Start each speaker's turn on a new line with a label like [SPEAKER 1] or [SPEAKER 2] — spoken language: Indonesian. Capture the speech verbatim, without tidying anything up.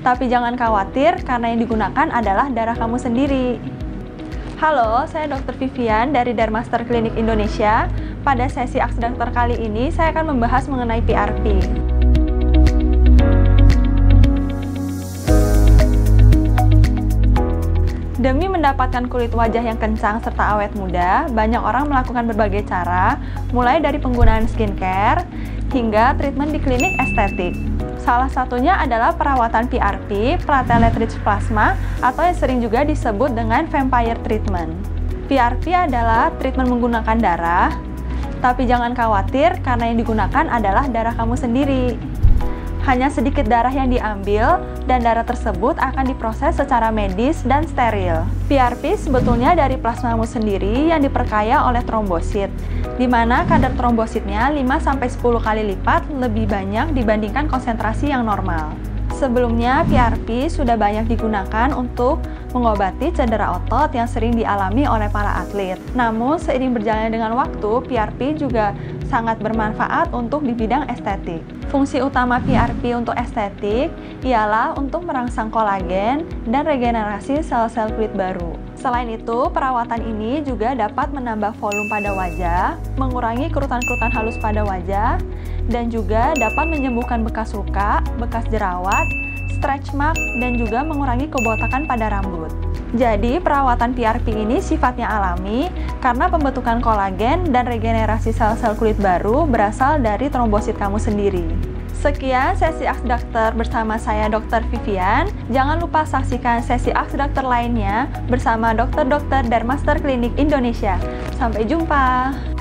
[SPEAKER 1] Tapi jangan khawatir karena yang digunakan adalah darah kamu sendiri. Halo, saya dokter Vivian dari Dermaster Klinik Indonesia. Pada sesi Ask Dokter kali ini, saya akan membahas mengenai P R P. Demi mendapatkan kulit wajah yang kencang serta awet muda, banyak orang melakukan berbagai cara, mulai dari penggunaan skincare hingga treatment di klinik estetik. Salah satunya adalah perawatan P R P, platelet-rich plasma, atau yang sering juga disebut dengan vampire treatment. P R P adalah treatment menggunakan darah, tapi jangan khawatir karena yang digunakan adalah darah kamu sendiri. Hanya sedikit darah yang diambil, dan darah tersebut akan diproses secara medis dan steril. P R P sebetulnya dari plasmamu sendiri yang diperkaya oleh trombosit, di mana kadar trombositnya lima sampai sepuluh kali lipat lebih banyak dibandingkan konsentrasi yang normal. Sebelumnya, P R P sudah banyak digunakan untuk mengobati cedera otot yang sering dialami oleh para atlet. Namun, seiring berjalannya dengan waktu, P R P juga sangat bermanfaat untuk di bidang estetik. Fungsi utama P R P untuk estetik ialah untuk merangsang kolagen dan regenerasi sel-sel kulit baru. Selain itu, perawatan ini juga dapat menambah volume pada wajah, mengurangi kerutan-kerutan halus pada wajah, dan juga dapat menyembuhkan bekas luka, bekas jerawat, stretch mark, dan juga mengurangi kebotakan pada rambut. Jadi, perawatan P R P ini sifatnya alami karena pembentukan kolagen dan regenerasi sel-sel kulit baru berasal dari trombosit kamu sendiri. Sekian sesi Ask Dokter bersama saya dokter Vivian. Jangan lupa saksikan sesi Ask Dokter lainnya bersama dokter-dokter Dermaster Klinik Indonesia. Sampai jumpa!